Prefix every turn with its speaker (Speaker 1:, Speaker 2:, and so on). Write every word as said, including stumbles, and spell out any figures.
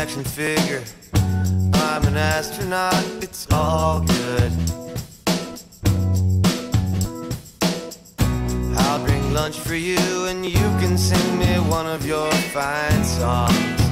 Speaker 1: action figure. I'm an astronaut, it's all good. I'll bring lunch for you and you can sing me one of your fine songs.